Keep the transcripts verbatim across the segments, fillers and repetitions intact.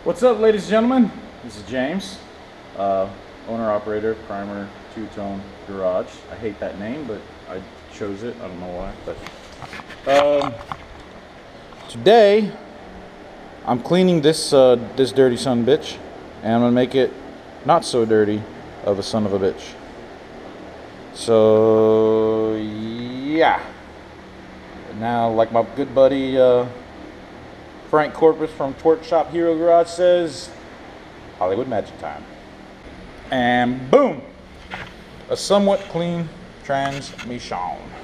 What's up, ladies and gentlemen? This is James, uh, owner-operator of Primer Two-Tone Garage. I hate that name, but I chose it. I don't know why. But um, today, I'm cleaning this uh, this dirty son of a bitch, and I'm gonna make it not so dirty of a son of a bitch. So yeah. Now, like my good buddy uh, Frank Corpus from Torch Shop Hero Garage says, Hollywood magic time. And boom! A somewhat clean transmission.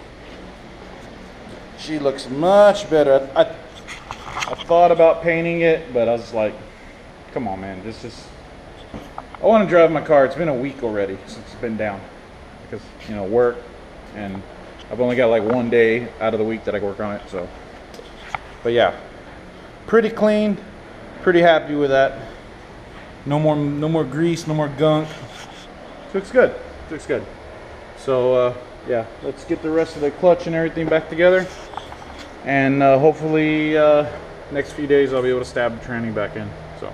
She looks much better. I, I, I thought about painting it, but I was like, come on, man. This is. I want to drive my car. It's been a week already since it's been down. Because, you know, work. And I've only got like one day out of the week that I can work on it. So, but yeah. Pretty clean, pretty happy with that. No more, no more grease, no more gunk. Looks good. Looks good. So uh, yeah, let's get the rest of the clutch and everything back together, and uh, hopefully uh, next few days I'll be able to stab the tranny back in. So,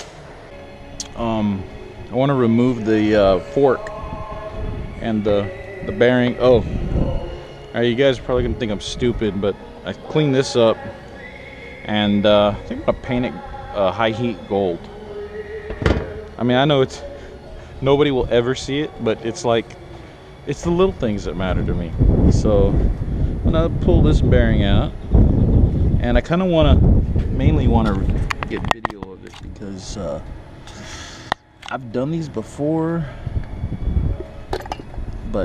um, I want to remove the uh, fork and the the bearing. Oh, all right, you guys are probably gonna think I'm stupid, but I cleaned this up. And uh, I think I'm gonna paint it uh, high heat gold. I mean, I know it's nobody will ever see it, but it's like it's the little things that matter to me. So I'm gonna pull this bearing out, and I kind of want to mainly want to get video of it because uh, I've done these before, but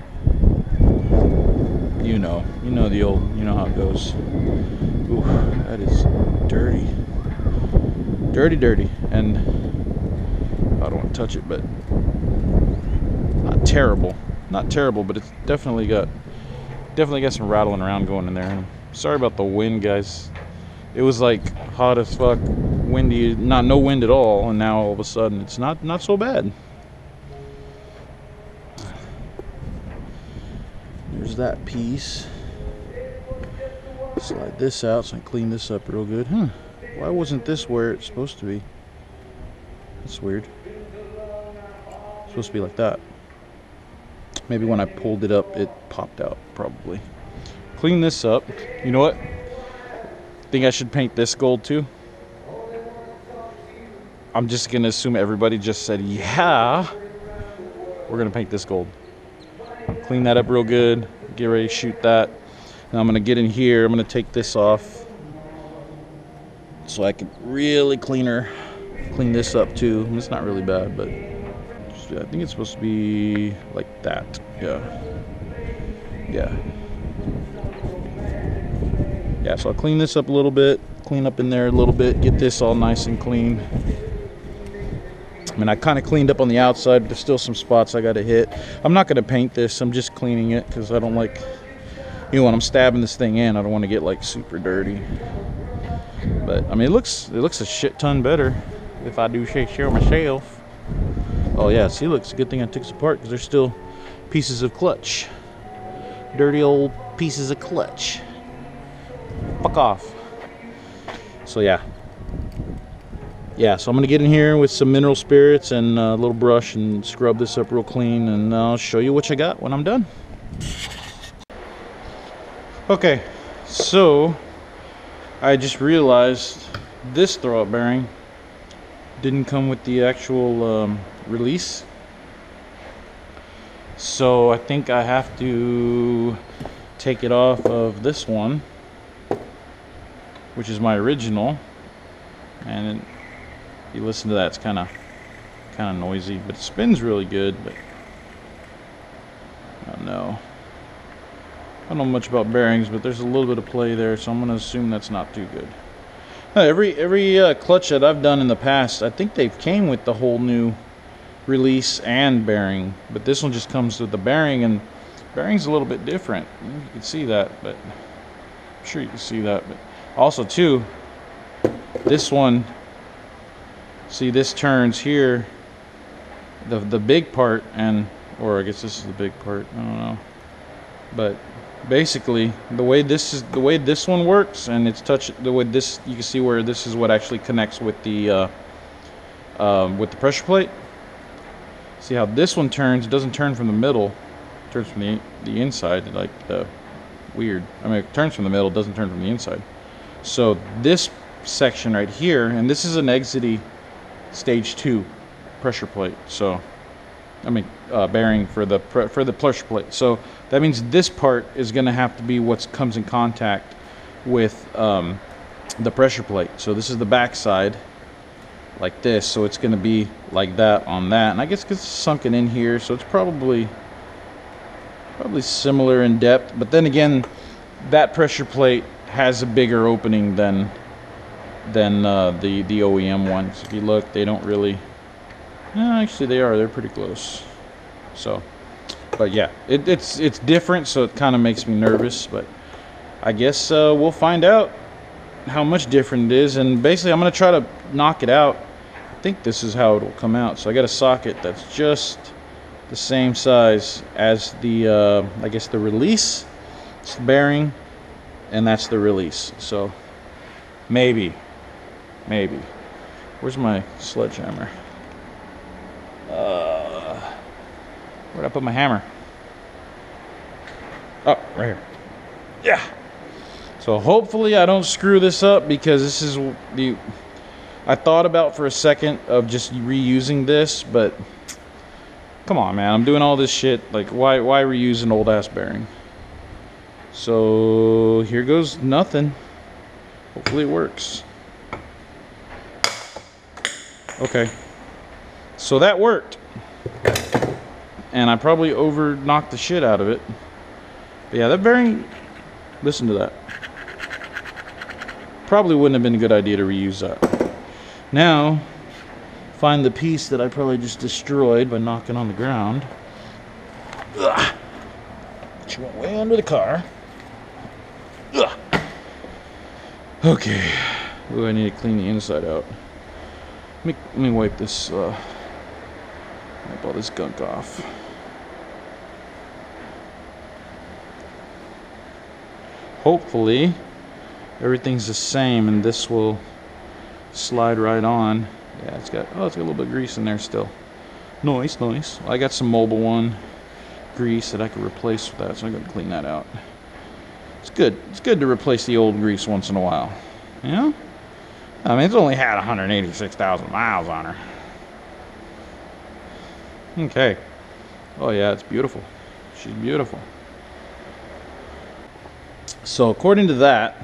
you know, you know the old, you know how it goes. Ooh, that is dirty. Dirty, dirty. And I don't want to touch it, but not terrible. Not terrible, but it's definitely got definitely got some rattling around going in there. And sorry about the wind, guys. It was like hot as fuck, windy, not no wind at all, and now all of a sudden it's not not so bad. There's that piece. Slide this out so I clean this up real good. Huh. Why wasn't this where it's supposed to be? That's weird. It's supposed to be like that. Maybe when I pulled it up, it popped out, probably. Clean this up. You know what? Think I should paint this gold too? I'm just going to assume everybody just said, yeah. We're going to paint this gold. Clean that up real good. Get ready to shoot that. Now I'm going to get in here. I'm going to take this off so I can really clean her, clean this up too. It's not really bad, but just, I think it's supposed to be like that. Yeah. Yeah. Yeah, so I'll clean this up a little bit, clean up in there a little bit, get this all nice and clean. I mean, I kind of cleaned up on the outside, but there's still some spots I got to hit. I'm not going to paint this. I'm just cleaning it because I don't like... You know, when I'm stabbing this thing in, I don't want to get like super dirty. But I mean, it looks it looks a shit ton better if I do say so myself. Oh yeah, see, looks a good thing I took this apart because there's still pieces of clutch, dirty old pieces of clutch. Fuck off. So yeah, yeah. So I'm gonna get in here with some mineral spirits and a little brush and scrub this up real clean, and I'll show you what you got when I'm done. Okay, so I just realized this throwout bearing didn't come with the actual um, release. So I think I have to take it off of this one, which is my original. And it, you listen to that, it's kind of kind of noisy, but it spins really good. But I don't know. I don't know much about bearings, but there's a little bit of play there, so I'm going to assume that's not too good. Uh, every every uh, clutch that I've done in the past, I think they've came with the whole new release and bearing, but this one just comes with the bearing, and bearing's a little bit different. You can see that, but I'm sure you can see that. But also too, this one, see, this turns here, the the big part, and or I guess this is the big part. I don't know, but basically the way this is the way this one works, and it's touch the way this, you can see where this is what actually connects with the uh, uh, with the pressure plate. See how this one turns? It doesn't turn from the middle, it turns from the the inside. Like uh, weird. I mean, it turns from the middle, it doesn't turn from the inside. So this section right here, and this is an Exidy stage two pressure plate. So I mean uh, bearing for the for the pressure plate. So that means this part is going to have to be what comes in contact with um, the pressure plate. So this is the back side, like this. So it's going to be like that on that. And I guess it's sunken in here, so it's probably probably similar in depth. But then again, that pressure plate has a bigger opening than than uh, the the O E M ones. If you look, they don't really. No, actually, they are. They're pretty close. So. But yeah, it, it's it's different, so it kind of makes me nervous. But I guess uh, we'll find out how much different it is. And basically, I'm going to try to knock it out. I think this is how it will come out. So I got a socket that's just the same size as the, uh, I guess, the release. It's the bearing, and that's the release. So maybe, maybe. Where's my sledgehammer? Uh... Where'd I put my hammer? Oh, right here. Yeah. So hopefully I don't screw this up, because this is the... I thought about for a second of just reusing this, but come on, man. I'm doing all this shit. Like, why, why reuse an old ass bearing? So here goes nothing. Hopefully it works. Okay. So that worked. And I probably over knocked the shit out of it. But yeah, that bearing, listen to that. Probably wouldn't have been a good idea to reuse that. Now, find the piece that I probably just destroyed by knocking on the ground. Ugh. She went way under the car. Ugh. Okay. Ooh, I need to clean the inside out. Let me, let me wipe this, uh, wipe all this gunk off. Hopefully everything's the same and this will slide right on. Yeah, it's got, oh, it's got a little bit of grease in there still. Nice, nice. I got some Mobile One grease that I could replace with that, so I'm going to clean that out. It's good. It's good to replace the old grease once in a while. You know? I mean, it's only had one hundred eighty-six thousand miles on her. Okay. Oh yeah, it's beautiful. She's beautiful. So according to that,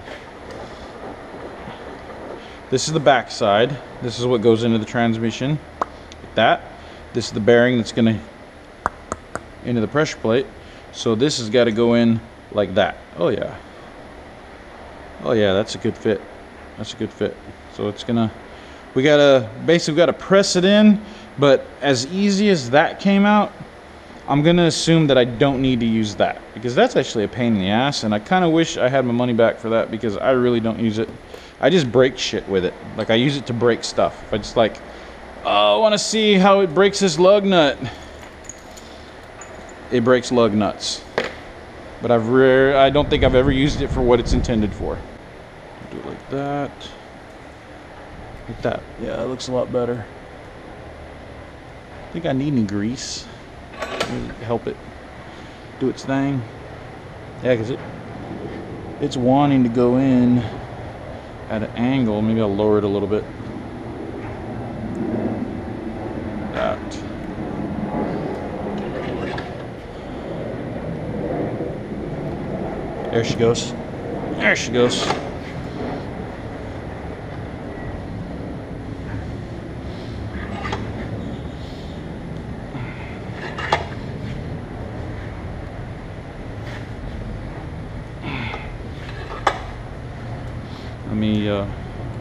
this is the back side. This is what goes into the transmission. Like that. This is the bearing that's going to into the pressure plate. So this has got to go in like that. Oh yeah. Oh yeah, that's a good fit. That's a good fit. So it's gonna, we gotta basically gotta press it in. But as easy as that came out, I'm gonna assume that I don't need to use that, because that's actually a pain in the ass, and I kind of wish I had my money back for that, because I really don't use it. I just break shit with it. Like, I use it to break stuff. I just like, oh, I want to see how it breaks this lug nut. It breaks lug nuts, but I've rare. I don't think I've ever used it for what it's intended for. Do it like that. Like that. Yeah, it looks a lot better. I think I need any grease. Help it do its thing. Yeah, because it it's wanting to go in at an angle. Maybe I'll lower it a little bit. That. There she goes. There she goes. Let me uh,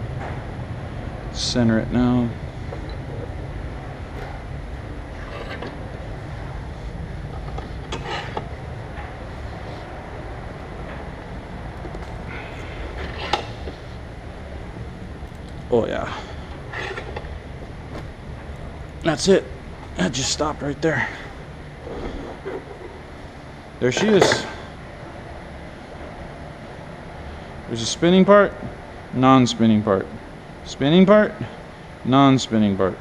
center it now. Oh yeah. That's it. That just stopped right there. There she is. There's a spinning part, non-spinning part. Spinning part, non-spinning part.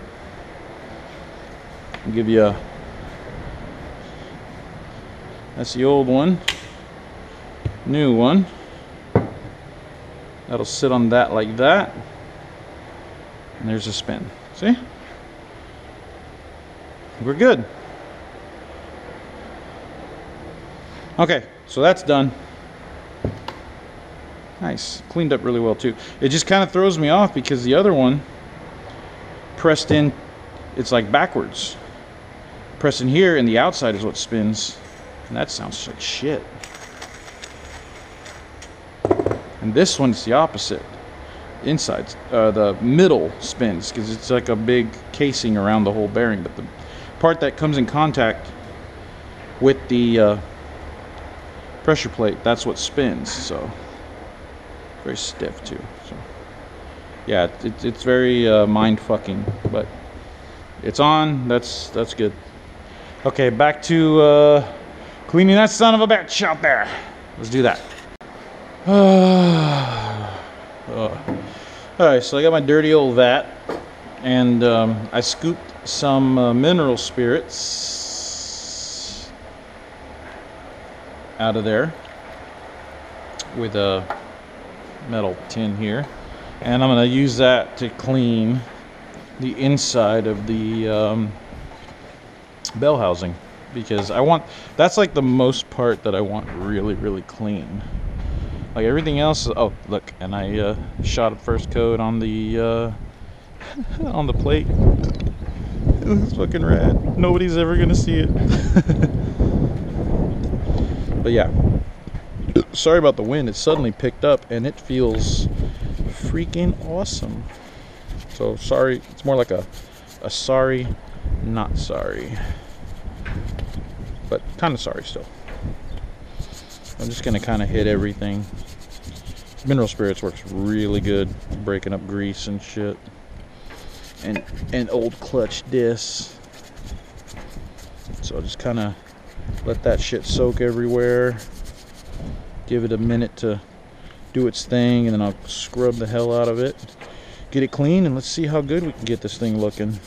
I'll give you a... That's the old one. New one. That'll sit on that like that. And there's a spin. See? We're good. Okay, so that's done. Nice. Cleaned up really well too. It just kind of throws me off because the other one pressed in, it's like backwards. Pressed in here and the outside is what spins. And that sounds like shit. And this one's the opposite. Inside, uh, the middle spins because it's like a big casing around the whole bearing. But the part that comes in contact with the uh, pressure plate, that's what spins. So very stiff too. So yeah, it, it's very uh, mind fucking, but it's on. That's that's good. Okay, back to uh, cleaning that son of a bitch out there. Let's do that. Uh, Alright, so I got my dirty old vat, and um, I scooped some uh, mineral spirits out of there with a metal tin here, and I'm going to use that to clean the inside of the um, bell housing, because I want, that's like the most part that I want really really clean. Like everything else, oh look, and I uh, shot a first coat on the uh, on the plate. It looks fucking rad. Nobody's ever gonna see it. But yeah, sorry about the wind. It suddenly picked up and it feels freaking awesome. So sorry, it's more like a a sorry, not sorry, but kind of sorry still. I'm just gonna kind of hit everything. Mineral spirits works really good, breaking up grease and shit, and and old clutch discs. So I'll just kind of let that shit soak everywhere. Give it a minute to do its thing, and then I'll scrub the hell out of it, get it clean, and let's see how good we can get this thing looking.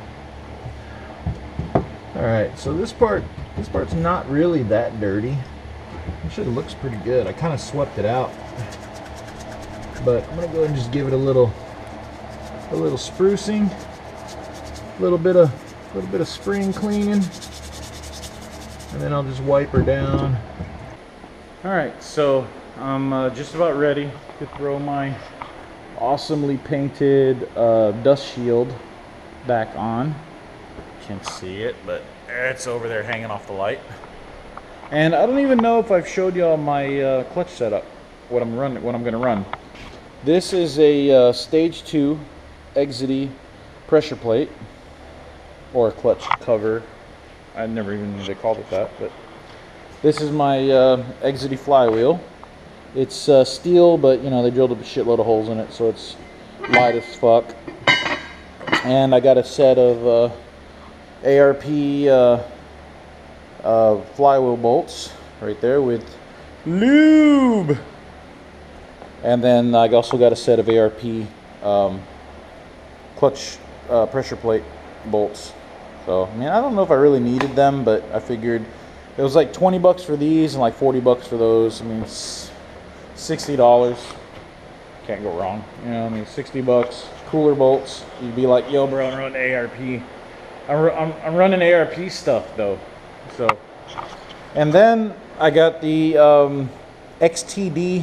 All right, so this part, this part's not really that dirty. Actually, it looks pretty good. I kind of swept it out, but I'm gonna go ahead and just give it a little, a little sprucing, a little bit of, a little bit of spring cleaning, and then I'll just wipe her down. All right, so I'm uh, just about ready to throw my awesomely painted uh, dust shield back on. Can't see it, but it's over there hanging off the light. And I don't even know if I've showed y'all my uh, clutch setup, what I'm running, what I'm going to run. This is a uh, stage two Exidy pressure plate, or a clutch cover. I never even knew they called it that, but this is my uh, Exidy flywheel. It's uh, steel, but you know they drilled a shitload of holes in it, so it's light as fuck. And I got a set of uh, A R P. Uh, Uh, flywheel bolts right there with lube, and then I also got a set of A R P um, clutch uh, pressure plate bolts. So I mean, I don't know if I really needed them, but I figured it was like twenty bucks for these and like forty bucks for those. I mean, it's sixty dollars. Can't go wrong. You know, I mean, sixty bucks. Cooler bolts. You'd be like, yo, bro, I'm running A R P. I'm, I'm, I'm running A R P stuff though. So, and then I got the um, X T D,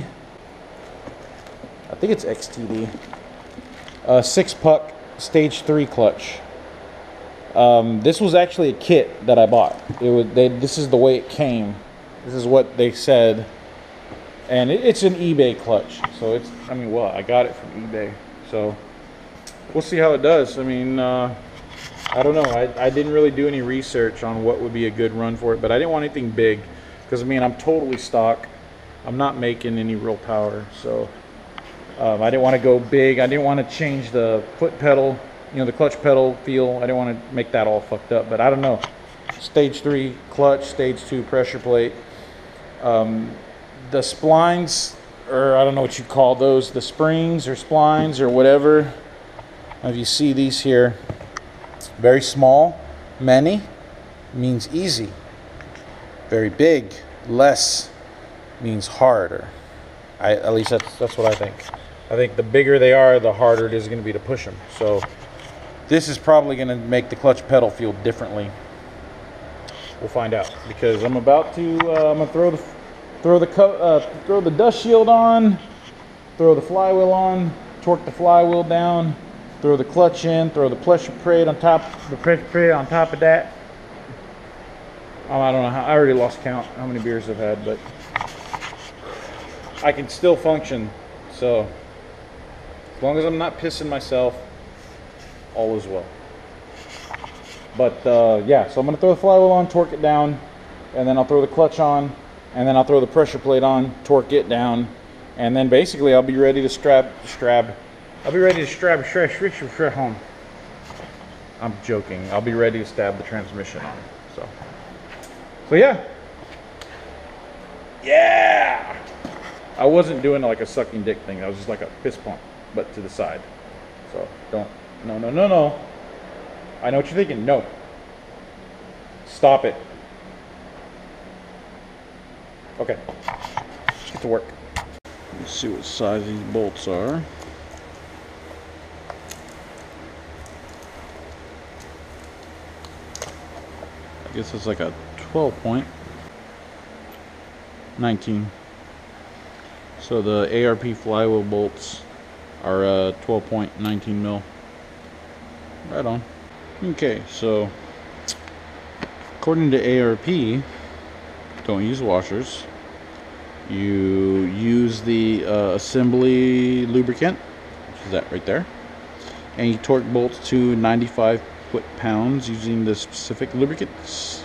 I think it's X T D, uh, six puck stage three clutch. Um, this was actually a kit that I bought. It was, they, this is the way it came. This is what they said, and it, it's an eBay clutch. So it's, I mean, well, I got it from eBay. So we'll see how it does. I mean, uh, I don't know. I, I didn't really do any research on what would be a good run for it, but I didn't want anything big because, I mean, I'm totally stock. I'm not making any real power, so um, I didn't want to go big. I didn't want to change the foot pedal, you know, the clutch pedal feel. I didn't want to make that all fucked up, but I don't know. Stage three clutch, stage two pressure plate. Um, the splines or I don't know what you call those, the springs or splines or whatever. If you see these here, very small, many, means easy. Very big, less, means harder. I, at least that's, that's what I think. I think the bigger they are, the harder it is going to be to push them. So this is probably going to make the clutch pedal feel differently. We'll find out, because I'm about to, uh, I'm going to throw the, throw the, co uh, throw the dust shield on, throw the flywheel on, torque the flywheel down, throw the clutch in, throw the pressure plate on top, the pressure plate on top of that. Oh, I don't know how, I already lost count how many beers I've had, but I can still function. So as long as I'm not pissing myself, all is well. But uh, yeah, so I'm gonna throw the flywheel on, torque it down, and then I'll throw the clutch on, and then I'll throw the pressure plate on, torque it down, and then basically I'll be ready to strap, strap, I'll be ready to strap, strap, strap, strap home. I'm joking. I'll be ready to stab the transmission on. So, so yeah, yeah. I wasn't doing like a sucking dick thing. I was just like a fist pump, but to the side. So don't, no, no, no, no. I know what you're thinking. No. Stop it. Okay. Let's get to work. Let's see what size these bolts are. I guess it's like a twelve point. nineteen. So the A R P flywheel bolts are uh, twelve point nineteen mil. Right on. Okay, so according to A R P, don't use washers. You use the uh, assembly lubricant, which is that right there, and you torque bolts to ninety-five foot-pounds using the specific lubricants.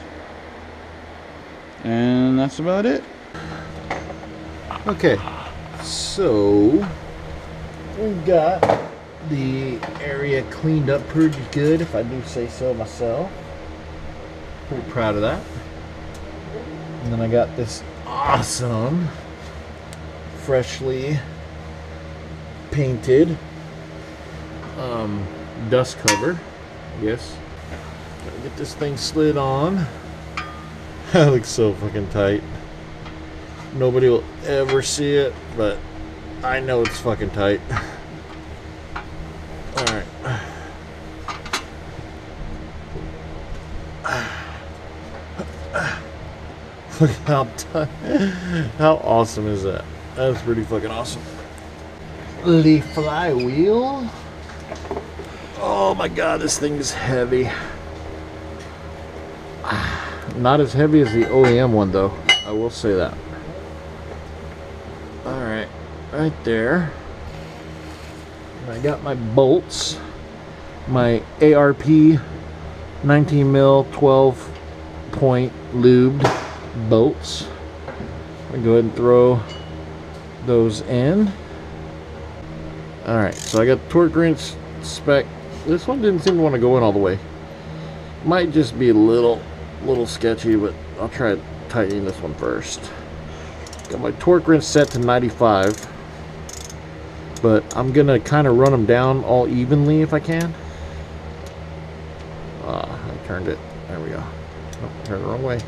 And that's about it. Okay, so we've got the area cleaned up pretty good, if I do say so myself. Pretty proud of that. And then I got this awesome freshly painted um, dust cover. Yes. Gotta get this thing slid on. That looks so fucking tight. Nobody will ever see it, but I know it's fucking tight. Alright. Look how tight. How awesome is that? That's pretty fucking awesome. The flywheel. Oh my god, this thing is heavy. Not as heavy as the O E M one though, I will say that. Alright, right there. I got my bolts, my A R P nineteen mil twelve point lubed bolts. I'm gonna go ahead and throw those in. Alright, so I got the torque wrench spec. This one didn't seem to want to go in all the way. Might just be a little little sketchy, but I'll try tightening this one first. Got my torque wrench set to ninety-five, but I'm gonna kind of run them down all evenly if I can. Ah, I turned it. There we go. Oh, turned the wrong way.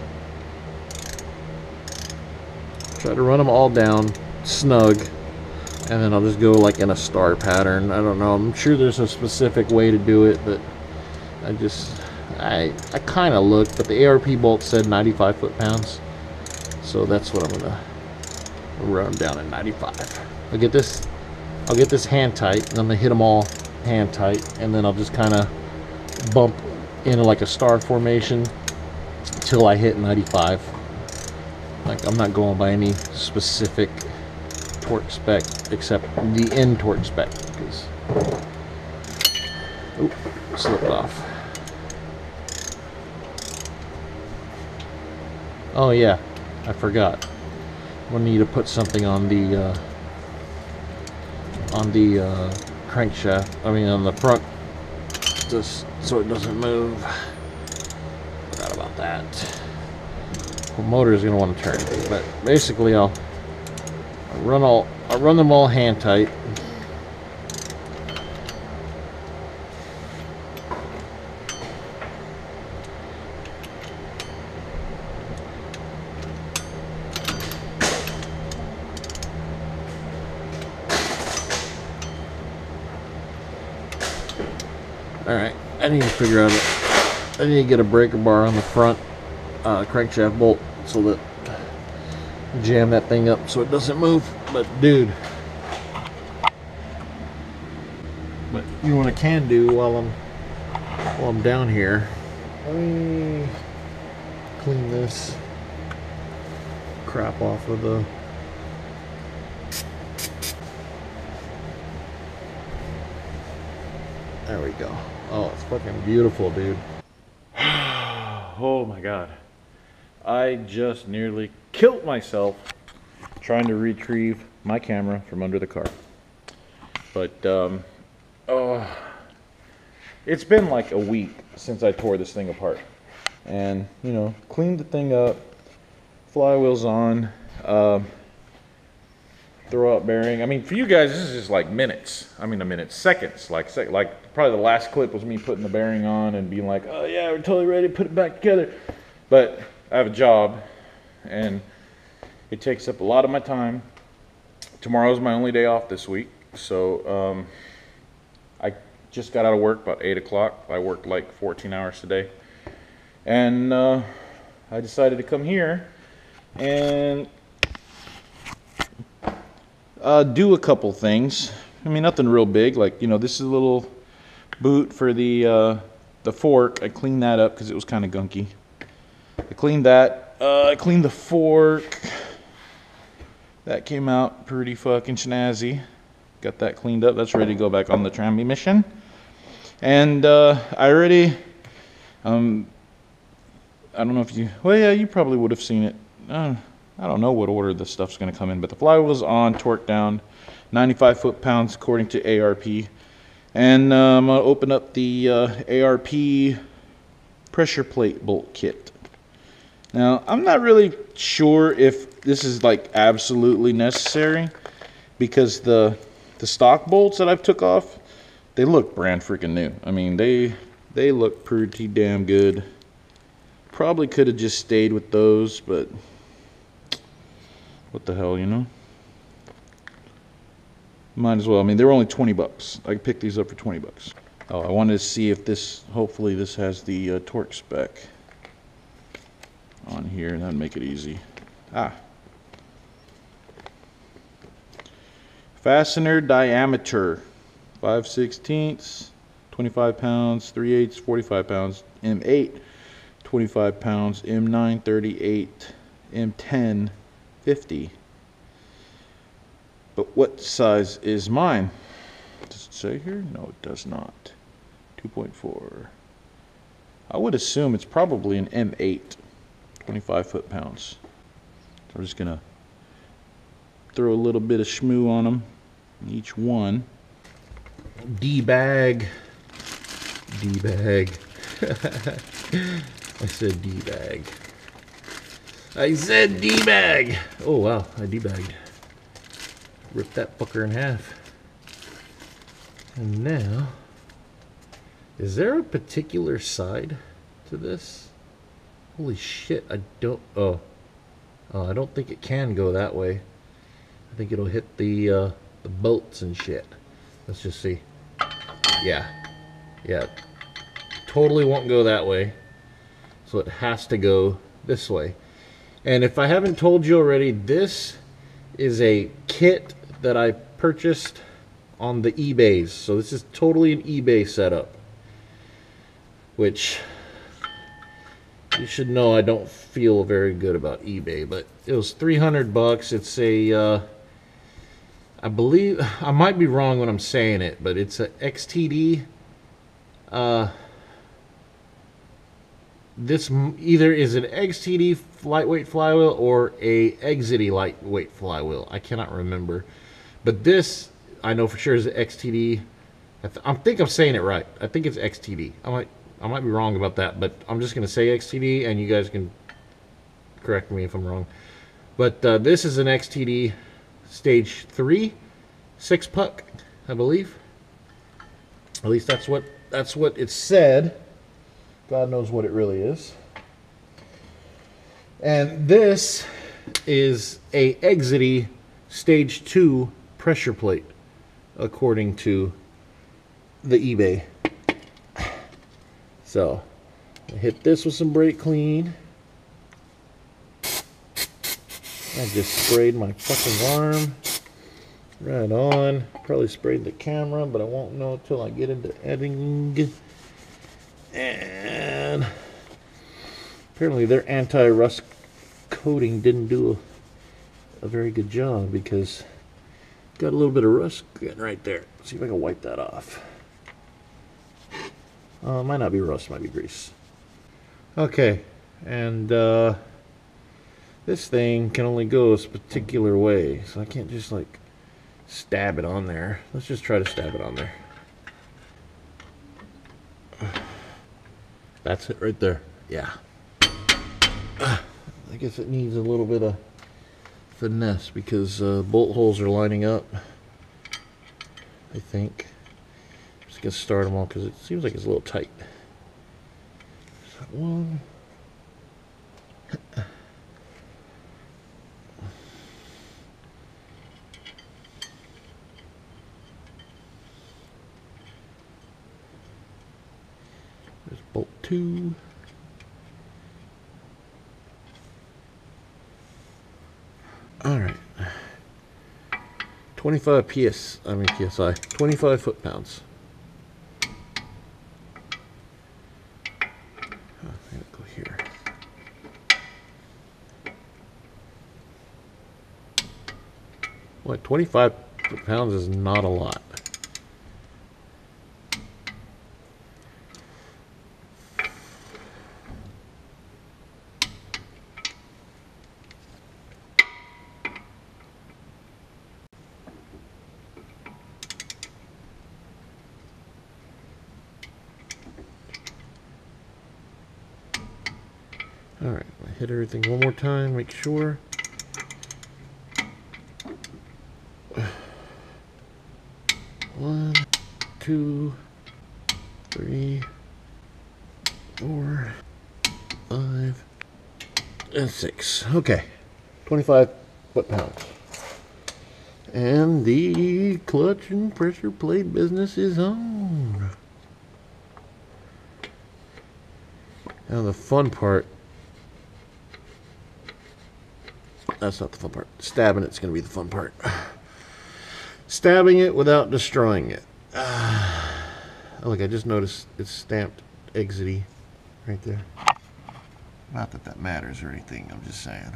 Try to run them all down snug, and then I'll just go like in a star pattern. I don't know. I'm sure there's a specific way to do it, but I just I I kind of looked, but the A R P bolt said ninety-five foot-pounds, so that's what I'm gonna run them down at ninety-five. I'll get this I'll get this hand tight, and I'm gonna hit them all hand tight, and then I'll just kind of bump into like a star formation until I hit ninety-five. Like, I'm not going by any specific torque spec except the end torque spec, because oop, slipped off. Oh yeah, I forgot. We'll need to put something on the uh, on the uh, crankshaft. I mean, on the front, just so it doesn't move. Forgot about that. The motor is going to want to turn, but basically I'll I run all I run them all hand tight. Alright, I need to figure out it. I need to get a breaker bar on the front uh, crankshaft bolt so that jam that thing up so it doesn't move. But dude, but you know what I can do while I'm while I'm down here? Let me clean this crap off of the there we go. Oh, it's fucking beautiful, dude. Oh my god. I just nearly killed myself trying to retrieve my camera from under the car. But, um, oh, it's been like a week since I tore this thing apart. And, you know, cleaned the thing up, flywheel's on, um, throw out bearing. I mean, for you guys, this is just like minutes. I mean, a minute, seconds. Like, sec like probably the last clip was me putting the bearing on and being like, oh yeah, we're totally ready to put it back together. But I have a job, and it takes up a lot of my time. Tomorrow's my only day off this week, so um, I just got out of work about eight o'clock. I worked like fourteen hours today, and uh, I decided to come here and uh, do a couple things. I mean, nothing real big. Like, you know, this is a little boot for the uh, the fork. I cleaned that up because it was kind of gunky. I cleaned that. Uh, I cleaned the fork. That came out pretty fucking snazzy. Got that cleaned up. That's ready to go back on the transmission. And uh, I already, um, I don't know if you, well, yeah, you probably would have seen it. Uh, I don't know what order this stuff's going to come in, but the flywheel's on, torque down, ninety-five foot-pounds according to A R P. And uh, I'm going to open up the uh, A R P pressure plate bolt kit. Now, I'm not really sure if this is like absolutely necessary, because the the stock bolts that I've took off, they look brand freaking new. I mean, they they look pretty damn good. Probably could have just stayed with those, but what the hell, you know? Might as well. I mean, they're only twenty bucks. I picked these up for twenty bucks. Oh, I wanted to see if this, hopefully this has the uh, torque spec on here. That'd make it easy. Ah. Fastener diameter, five sixteenths, twenty-five pounds, three eighths, forty-five pounds, M eight, twenty-five pounds, M nine, thirty-eight, M ten, fifty. But what size is mine? Does it say here? No, it does not. two point four. I would assume it's probably an M eight, twenty-five foot-pounds. So I'm just gonna throw a little bit of schmoo on them, each one. D-bag. D-bag. I said D-bag. I said D-bag. Oh wow, I D-bagged. Ripped that fucker in half. And now, is there a particular side to this? Holy shit, I don't, oh. Oh, I don't think it can go that way. I think it'll hit the, uh, the bolts and shit. Let's just see. Yeah. Yeah. Totally won't go that way. So it has to go this way. And if I haven't told you already, this is a kit that I purchased on the eBays. So this is totally an eBay setup. Which, you should know I don't feel very good about eBay, but it was three hundred bucks. It's a, uh, I believe, I might be wrong when I'm saying it, but it's a X T D. Uh, this either is an X T D lightweight flywheel or a Exity lightweight flywheel. I cannot remember. But this, I know for sure, is an X T D. I, th I think I'm saying it right. I think it's X T D. I might, I might be wrong about that, but I'm just going to say X T D, and you guys can correct me if I'm wrong. But uh, this is an X T D stage three, six puck, I believe. At least that's what that's what it said. God knows what it really is. And this is a Exedy stage two pressure plate, according to the eBay. So, I hit this with some brake clean. I just sprayed my fucking arm. Right on. Probably sprayed the camera, but I won't know until I get into editing. And apparently their anti-rust coating didn't do a, a very good job, because got a little bit of rust getting right there. Let's see if I can wipe that off. Uh, it might not be rust, it might be grease. Okay, and uh, this thing can only go a particular way, so I can't just like stab it on there. Let's just try to stab it on there. That's it right there. Yeah. I guess it needs a little bit of finesse, because uh, bolt holes are lining up, I think. Just gonna start them all because it seems like it's a little tight. One. There's bolt two. All right. twenty-five P S, I mean P S I, twenty-five foot-pounds. Oh, I gotta go here. What, twenty-five foot-pounds is not a lot. Alright, I hit everything one more time, make sure. One, two, three, four, five, and six. Okay, twenty-five foot-pounds. And the clutch and pressure plate business is on. Now the fun part, that's not the fun part. Stabbing it's going to be the fun part. Stabbing it without destroying it. Uh, look, I just noticed it's stamped Exedy right there. Not that that matters or anything, I'm just saying.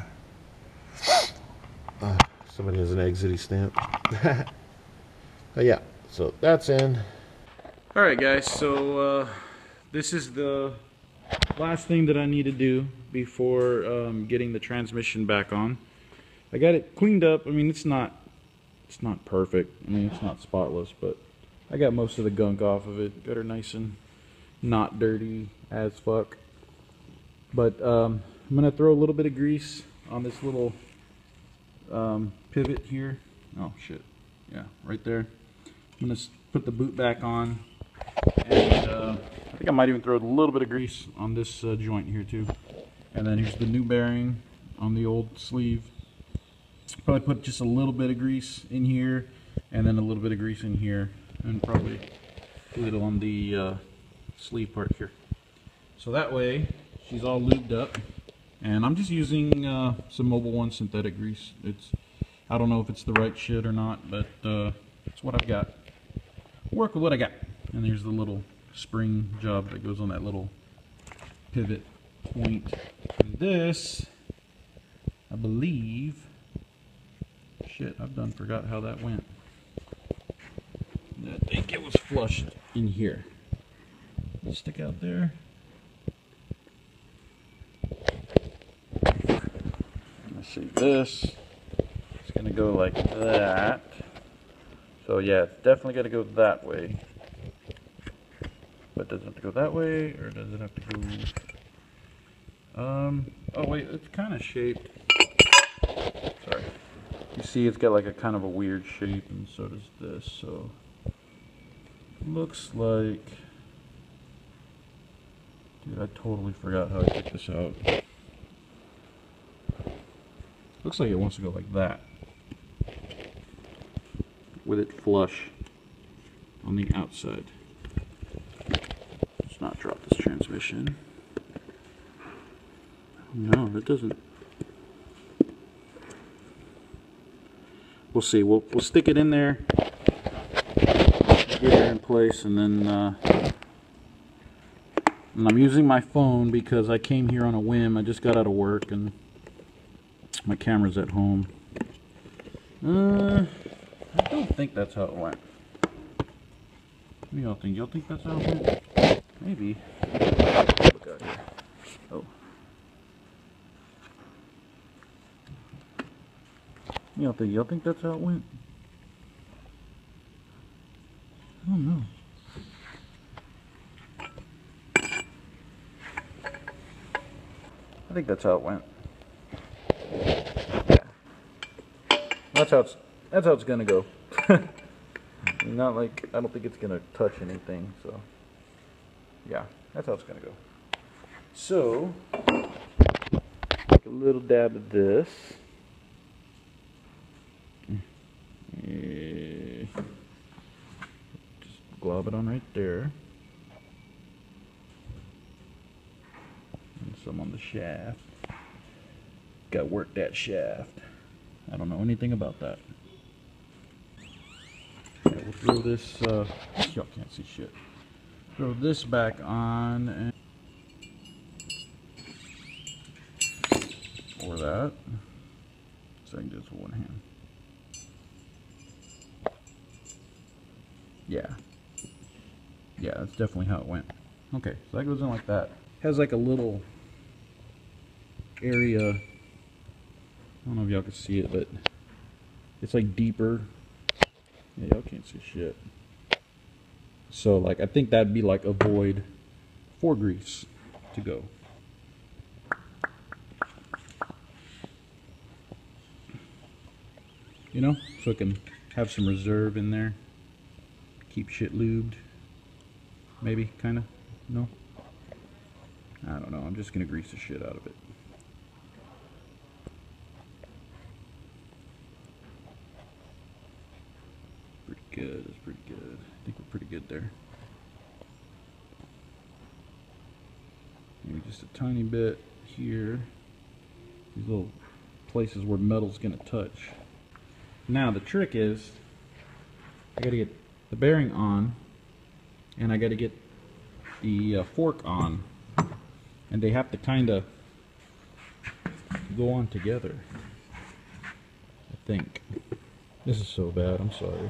Uh, somebody has an Exedy stamp. uh, yeah, so that's in. Alright guys, so uh, this is the last thing that I need to do before um, getting the transmission back on. I got it cleaned up. I mean, it's not it's not perfect. I mean, it's not spotless, but I got most of the gunk off of it. Got her nice and not dirty as fuck. But um, I'm gonna throw a little bit of grease on this little um, pivot here. Oh shit, yeah, right there. I'm gonna put the boot back on, and uh, I think I might even throw a little bit of grease on this uh, joint here too. And then here's the new bearing on the old sleeve. Probably put just a little bit of grease in here, and then a little bit of grease in here, and probably a little on the uh, sleeve part here. So that way she's all lubed up. And I'm just using uh, some Mobil one synthetic grease. It's, I don't know if it's the right shit or not, but uh, it's what I've got. Work with what I got. And there's the little spring job that goes on that little pivot point. And this, I believe, shit, I've done forgot how that went. I think it was flushed in here. Let's stick out there. Let's see, this it's gonna go like that. So yeah, it's definitely gonna go that way. But does it have to go that way, or does it have to go? Um. Oh wait, it's kind of shaped. Sorry. You see it's got like a kind of a weird shape, and so does this. So looks like, dude, I totally forgot how I took this out. Looks like it wants to go like that, with it flush on the outside. Let's not drop this transmission. No, it doesn't. We'll see. We'll we'll stick it in there, get it in place, and then. Uh, and I'm using my phone because I came here on a whim. I just got out of work and my camera's at home. Uh, I don't think that's how it went. What do y'all think? Y'all think that's how it went? Maybe. Look out here. Oh. Y'all think? Y'all think that's how it went? I don't know. I think that's how it went. Yeah. That's how it's. That's how it's gonna go. Not like I don't think it's gonna touch anything. So yeah, that's how it's gonna go. So take a little dab of this. Yeah. Just glob it on right there. And some on the shaft. Got to work that shaft. I don't know anything about that. Okay, we'll throw this. Uh, y'all can't see shit. Throw this back on, and or that. So I can do this with one hand. Yeah. Yeah, that's definitely how it went. Okay, so that goes in like that. Has like a little area. I don't know if y'all can see it, but it's like deeper. Yeah, y'all can't see shit. So like I think that'd be like a void for grease to go. You know, so it can have some reserve in there. Keep shit lubed. Maybe, kinda. No? I don't know. I'm just gonna grease the shit out of it. Pretty good. That's pretty good. I think we're pretty good there. Maybe just a tiny bit here. These little places where metal's gonna touch. Now the trick is, I gotta get the bearing on, and I gotta get the uh, fork on, and they have to kind of go on together. I think. This is so bad, I'm sorry.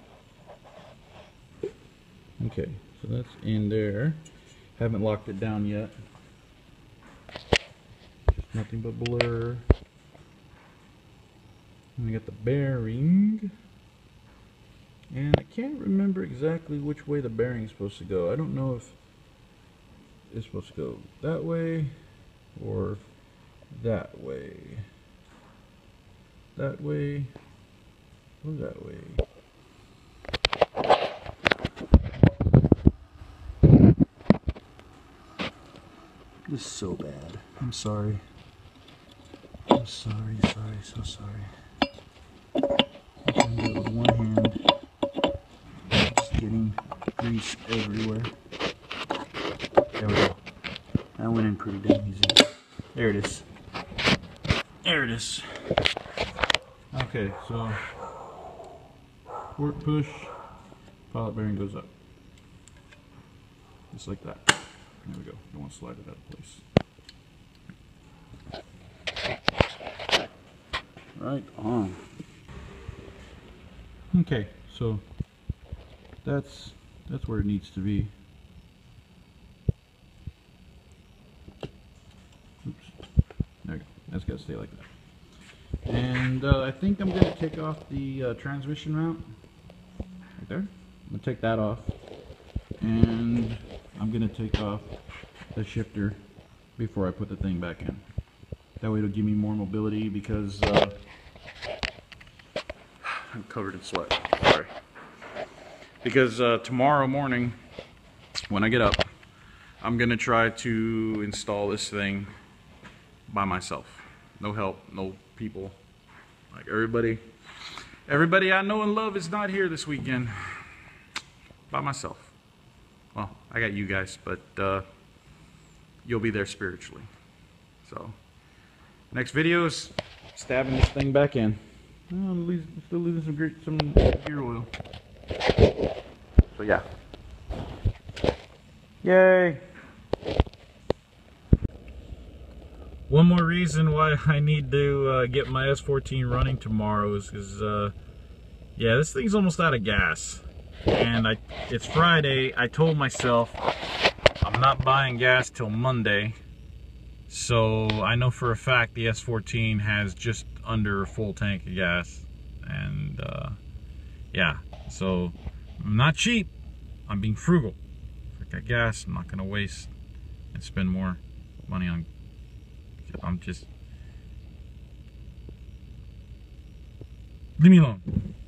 Okay, so that's in there. Haven't locked it down yet. Just nothing but blur. And we got the bearing. And I can't remember exactly which way the bearing is supposed to go. I don't know if it's supposed to go that way or that way. That way or that way. This is so bad. I'm sorry. I'm sorry, sorry, so sorry. I'm trying to do it with one hand. Just getting grease everywhere. There we go. That went in pretty damn easy. There it is. There it is. Okay, so fork push, pilot bearing goes up. Just like that. There we go. Don't want to slide it out of place. Right on. Okay, so that's that's where it needs to be. Oops. There we go. That's got to stay like that. And uh, I think I'm going to take off the uh, transmission mount. Right there. I'm going to take that off. And I'm going to take off the shifter before I put the thing back in. That way it'll give me more mobility, because uh, I'm covered in sweat. Sorry. Because uh, tomorrow morning, when I get up, I'm gonna try to install this thing by myself. No help, no people. Like everybody, everybody I know and love is not here this weekend. By myself. Well, I got you guys, but uh, you'll be there spiritually. So, next video is stabbing this thing back in. Oh, I'm losing, still losing some great, some gear oil. So yeah. Yay! One more reason why I need to uh, get my S fourteen running tomorrow is because, uh, yeah, this thing's almost out of gas. And I, it's Friday. I told myself I'm not buying gas till Monday. So I know for a fact the S fourteen has just under a full tank of gas. And uh, yeah, so I'm not cheap. I'm being frugal. If I got gas, I'm not going to waste and spend more money on. I'm just. Leave me alone.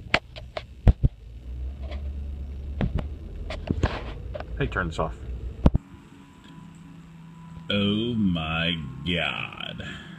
Hey, turn this off. Oh my God.